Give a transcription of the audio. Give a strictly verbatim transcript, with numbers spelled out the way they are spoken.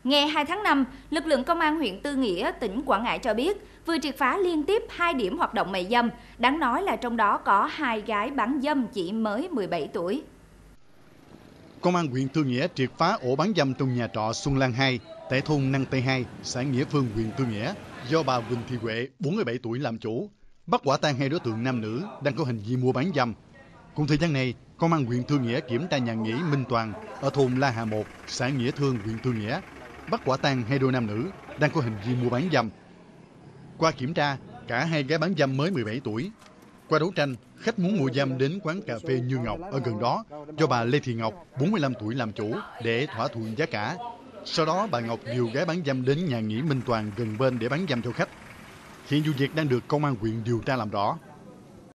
Ngày hai tháng năm, lực lượng công an huyện Tư Nghĩa, tỉnh Quảng Ngãi cho biết vừa triệt phá liên tiếp hai điểm hoạt động mại dâm, đáng nói là trong đó có hai gái bán dâm chỉ mới mười bảy tuổi. Công an huyện Tư Nghĩa triệt phá ổ bán dâm trong nhà trọ Xuân Lan hai tại thôn Năng Tây hai, xã Nghĩa Phương, huyện Tư Nghĩa, do bà Huỳnh Thị Huệ, bốn mươi bảy tuổi làm chủ, bắt quả tang hai đối tượng nam nữ đang có hành vi mua bán dâm. Cùng thời gian này, Công an huyện Tư Nghĩa kiểm tra nhà nghỉ Minh Toàn ở thôn La Hà một, xã Nghĩa Thương, huyện Tư Nghĩa, bắt quả tang hai đôi nam nữ đang có hành vi mua bán dâm. Qua kiểm tra, cả hai gái bán dâm mới mười bảy tuổi. Qua đấu tranh, khách muốn mua dâm đến quán cà phê Như Ngọc ở gần đó do bà Lê Thị Ngọc, bốn mươi lăm tuổi làm chủ để thỏa thuận giá cả. Sau đó bà Ngọc điều gái bán dâm đến nhà nghỉ Minh Toàn gần bên để bán dâm cho khách. Hiện vụ việc đang được công an huyện điều tra làm rõ.